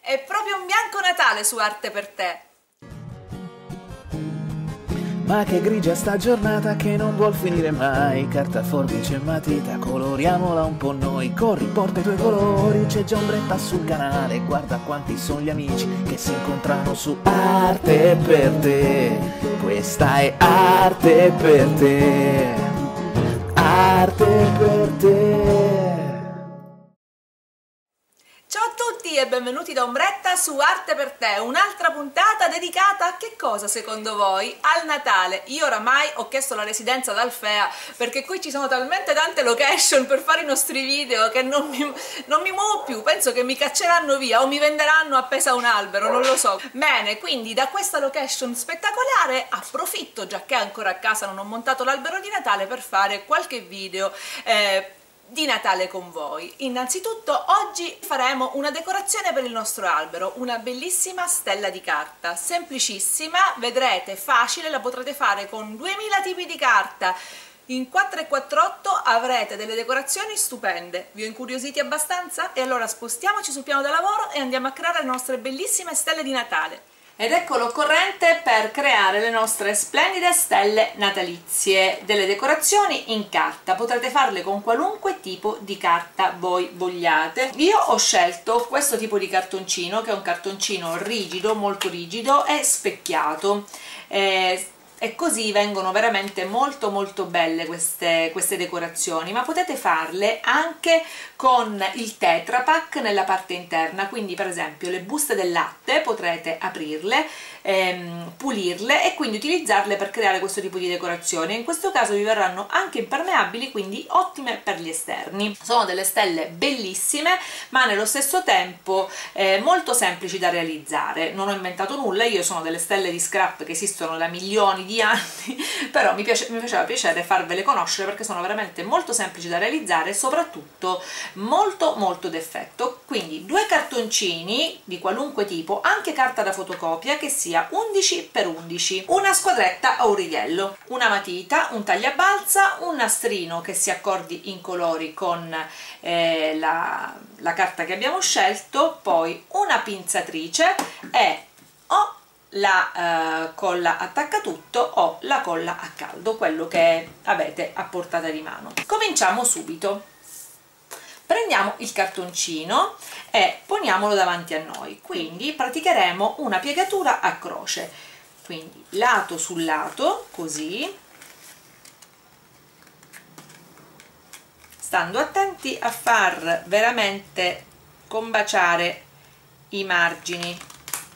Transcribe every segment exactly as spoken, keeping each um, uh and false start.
È proprio un bianco Natale su Arte per te. Ma che grigia sta giornata che non vuol finire mai. Carta, forbice e matita, coloriamola un po' noi. Corri, porta i tuoi colori, c'è già ombretta sul canale. Guarda quanti sono gli amici che si incontrano su Arte per te. Questa è Arte per te. Arte per te. Ciao a tutti e benvenuti da Ombretta su Arte per te, un'altra puntata dedicata a che cosa secondo voi? Al Natale. Io oramai ho chiesto la residenza ad Alfea perché qui ci sono talmente tante location per fare i nostri video che non mi, non mi muovo più, penso che mi cacceranno via o mi venderanno appesa a un albero, non lo so. Bene, quindi da questa location spettacolare approfitto, già che ancora a casa non ho montato l'albero di Natale, per fare qualche video eh, di Natale con voi. Innanzitutto oggi faremo una decorazione per il nostro albero, una bellissima stella di carta, semplicissima, vedrete, facile, la potrete fare con duemila tipi di carta. In quattro e quattr'otto avrete delle decorazioni stupende. Vi ho incuriositi abbastanza? E allora spostiamoci sul piano da lavoro e andiamo a creare le nostre bellissime stelle di Natale. Ed ecco l'occorrente per creare le nostre splendide stelle natalizie, delle decorazioni in carta. Potrete farle con qualunque tipo di carta voi vogliate. Io ho scelto questo tipo di cartoncino, che è un cartoncino rigido, molto rigido e specchiato. Eh, e così vengono veramente molto molto belle queste, queste decorazioni, ma potete farle anche con il Tetra Pak nella parte interna, quindi per esempio le buste del latte potrete aprirle, ehm, pulirle e quindi utilizzarle per creare questo tipo di decorazione. In questo caso vi verranno anche impermeabili, quindi ottime per gli esterni. Sono delle stelle bellissime ma nello stesso tempo eh, molto semplici da realizzare. Non ho inventato nulla, io sono delle stelle di scrap che esistono da milioni di anni, però mi, piace, mi faceva piacere farvele conoscere perché sono veramente molto semplici da realizzare e soprattutto molto molto d'effetto. Quindi due cartoncini di qualunque tipo, anche carta da fotocopia che sia undici per undici, una squadretta a un righello, una matita, un tagliabalza, un nastrino che si accordi in colori con eh, la, la carta che abbiamo scelto, poi una pinzatrice e o la uh, colla attaccatutto o la colla a caldo, quello che avete a portata di mano. Cominciamo subito. Prendiamo il cartoncino e poniamolo davanti a noi, quindi praticheremo una piegatura a croce, quindi lato su lato, così, stando attenti a far veramente combaciare i margini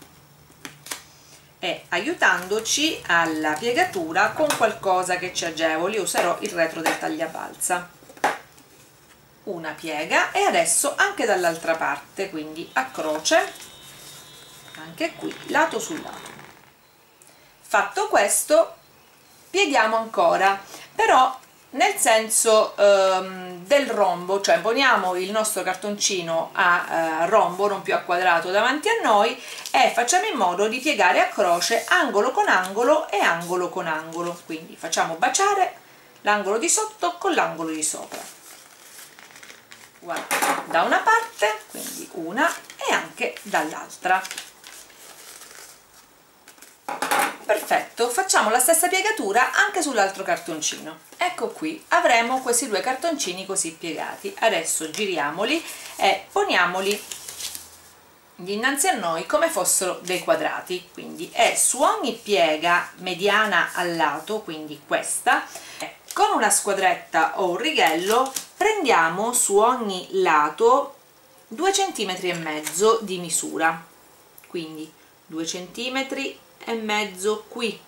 e aiutandoci alla piegatura con qualcosa che ci agevoli. Userò il retro del tagliabalza. Una piega e adesso anche dall'altra parte, quindi a croce, anche qui lato su lato. Fatto questo, pieghiamo ancora, però nel senso ehm, del rombo, cioè poniamo il nostro cartoncino a eh, rombo, non più a quadrato, davanti a noi e facciamo in modo di piegare a croce angolo con angolo e angolo con angolo, quindi facciamo baciare l'angolo di sotto con l'angolo di sopra. Guarda, da una parte, quindi una, e anche dall'altra. Perfetto, facciamo la stessa piegatura anche sull'altro cartoncino. Ecco qui, avremo questi due cartoncini così piegati. Adesso giriamoli e poniamoli dinanzi a noi come fossero dei quadrati, quindi è su ogni piega mediana al lato, quindi questa, con una squadretta o un righello prendiamo su ogni lato due centimetri e mezzo di misura, quindi due centimetri e mezzo qui,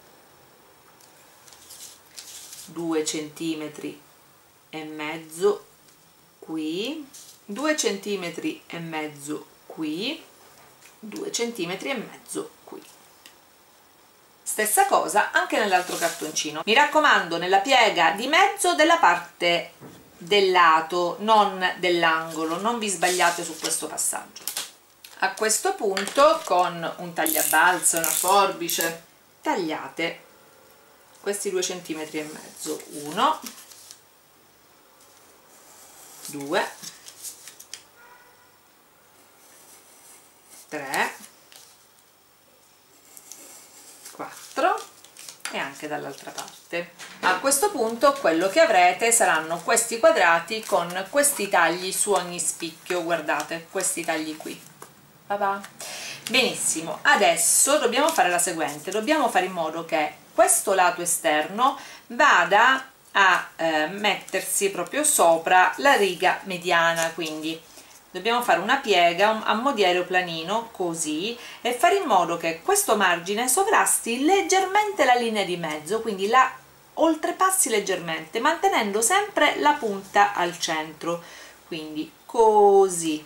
due centimetri e mezzo qui, due centimetri e mezzo qui, due centimetri e mezzo qui. Stessa cosa anche nell'altro cartoncino. Mi raccomando, nella piega di mezzo della parte del lato, non dell'angolo, non vi sbagliate su questo passaggio. A questo punto con un tagliabalza, una forbice, tagliate questi due centimetri e mezzo, uno, due, tre, quattro e anche dall'altra parte. A questo punto quello che avrete saranno questi quadrati con questi tagli su ogni spicchio, guardate, questi tagli qui. Papà. Benissimo, adesso dobbiamo fare la seguente, dobbiamo fare in modo che questo lato esterno vada a eh, mettersi proprio sopra la riga mediana, quindi dobbiamo fare una piega a mo' di aeroplanino così e fare in modo che questo margine sovrasti leggermente la linea di mezzo, quindi la oltrepassi leggermente mantenendo sempre la punta al centro, quindi così.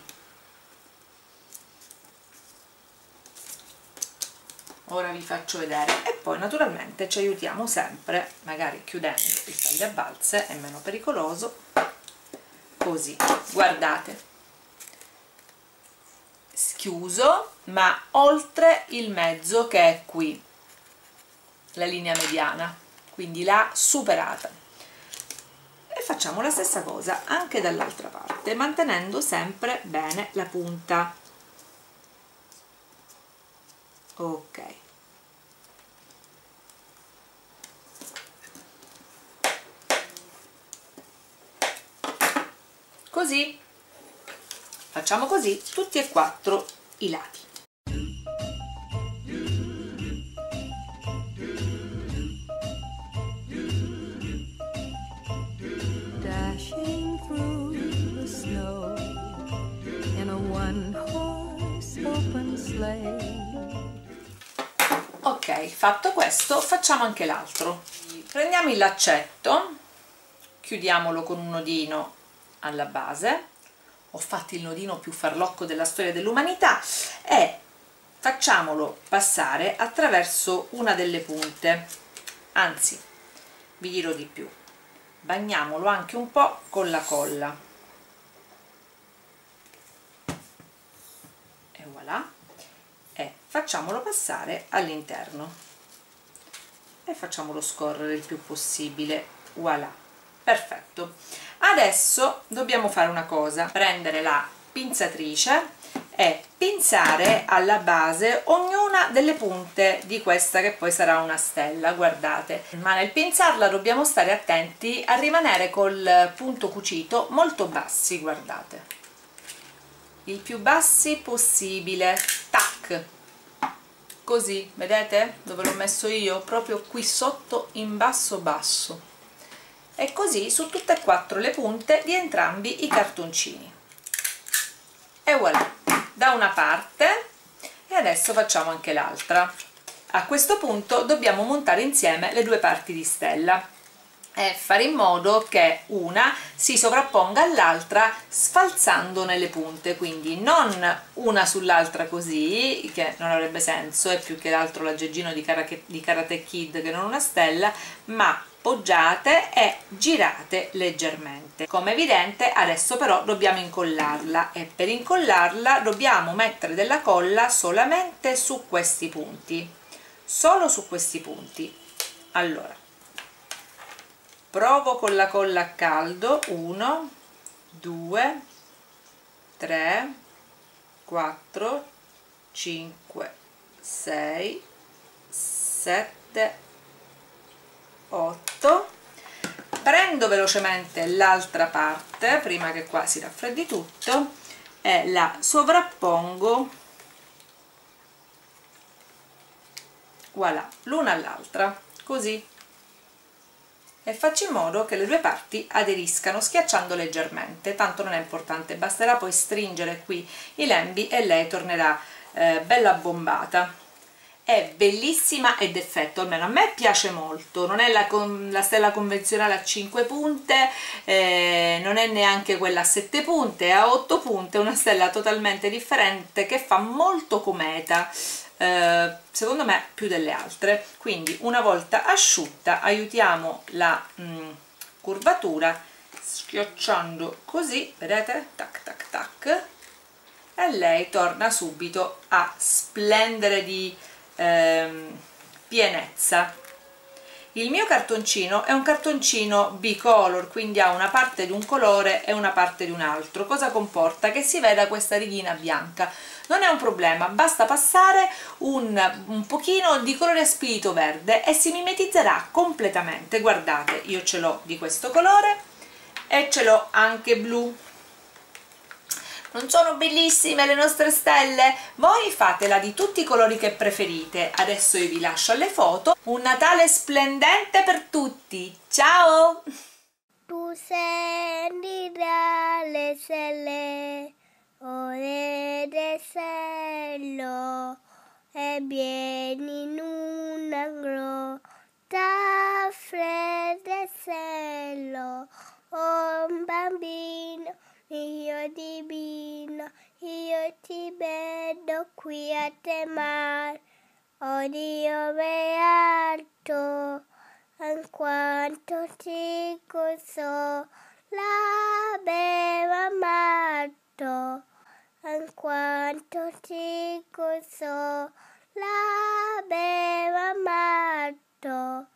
Ora vi faccio vedere e poi naturalmente ci aiutiamo sempre, magari chiudendo il tagliabalze, è meno pericoloso, così, guardate, chiuso ma oltre il mezzo che è qui, la linea mediana, quindi l'ha superata. E facciamo la stessa cosa anche dall'altra parte, mantenendo sempre bene la punta. Ok, così facciamo così tutti e quattro i lati. Dashing through the snow in a one-horse open sleigh. Ok, fatto questo facciamo anche l'altro. Prendiamo il laccetto, chiudiamolo con un nodino alla base, ho fatto il nodino più farlocco della storia dell'umanità, e facciamolo passare attraverso una delle punte, anzi vi dirò di più, bagniamolo anche un po' con la colla e voilà, e facciamolo passare all'interno e facciamolo scorrere il più possibile, voilà, perfetto. Adesso dobbiamo fare una cosa, prendere la pinzatrice e pinzare alla base ognuna delle punte di questa che poi sarà una stella, guardate, ma nel pinzarla dobbiamo stare attenti a rimanere col punto cucito molto bassi, guardate, il più bassi possibile, tac, così, vedete dove l'ho messo io? Proprio qui sotto in basso basso, e così su tutte e quattro le punte di entrambi i cartoncini, e voilà, da una parte, e adesso facciamo anche l'altra. A questo punto dobbiamo montare insieme le due parti di stella e fare in modo che una si sovrapponga all'altra sfalzando nelle punte, quindi non una sull'altra così, che non avrebbe senso, è più che altro l'aggeggino di Karate, di Karate Kid che non una stella, ma poggiate e girate leggermente. Come evidente adesso però dobbiamo incollarla, e per incollarla dobbiamo mettere della colla solamente su questi punti, solo su questi punti. Allora provo con la colla a caldo, uno, due, tre, quattro, cinque, sei, sette, otto, prendo velocemente l'altra parte prima che qua si raffreddi tutto e la sovrappongo, voilà, l'una all'altra, così, e faccio in modo che le due parti aderiscano schiacciando leggermente, tanto non è importante, basterà poi stringere qui i lembi e lei tornerà eh, bella bombata. È bellissima ed effetto, almeno a me piace molto, non è la, con, la stella convenzionale a cinque punte, eh, non è neanche quella a sette punte, è a otto punte, è una stella totalmente differente che fa molto cometa, eh, secondo me più delle altre. Quindi una volta asciutta aiutiamo la mh, curvatura schiacciando così, vedete, tac tac tac, e lei torna subito a splendere di ehm, pienezza. Il mio cartoncino è un cartoncino bicolor, quindi ha una parte di un colore e una parte di un altro. Cosa comporta? Che si veda questa righina bianca. Non è un problema, basta passare un, un pochino di colore a spirito verde e si mimetizzerà completamente. Guardate, io ce l'ho di questo colore e ce l'ho anche blu. Non sono bellissime le nostre stelle? Voi fatela di tutti i colori che preferite. Adesso io vi lascio alle foto. Un Natale splendente per tutti! Ciao! Tu scendi dalle stelle, ore del cielo, e vieni in una grotta fredda e cielo, un bambino mio divino, io ti vedo qui a te mare, oh Dio beato, in quanto ti so l'avevo amato, in quanto ti so l'avevo amato.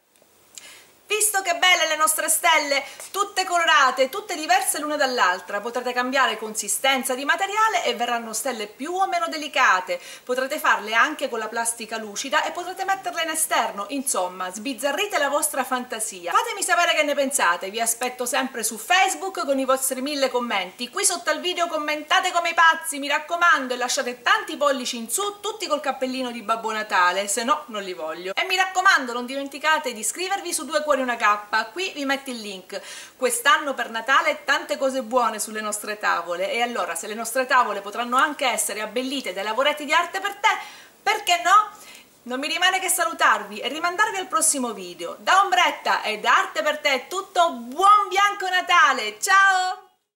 Visto che belle le nostre stelle, tutte colorate, tutte diverse l'una dall'altra, potrete cambiare consistenza di materiale e verranno stelle più o meno delicate. Potrete farle anche con la plastica lucida e potrete metterle in esterno. Insomma, sbizzarrite la vostra fantasia. Fatemi sapere che ne pensate, vi aspetto sempre su Facebook con i vostri mille commenti. Qui sotto al video commentate come i pazzi, mi raccomando, e lasciate tanti pollici in su, tutti col cappellino di Babbo Natale, se no non li voglio. E mi raccomando, non dimenticate di iscrivervi su Due Cuori Una Cappa, qui vi metto il link. Quest'anno per Natale tante cose buone sulle nostre tavole, e allora se le nostre tavole potranno anche essere abbellite dai lavoretti di Arte per Te, perché no? Non mi rimane che salutarvi e rimandarvi al prossimo video. Da Ombretta e da Arte per Te è tutto, buon bianco Natale, ciao!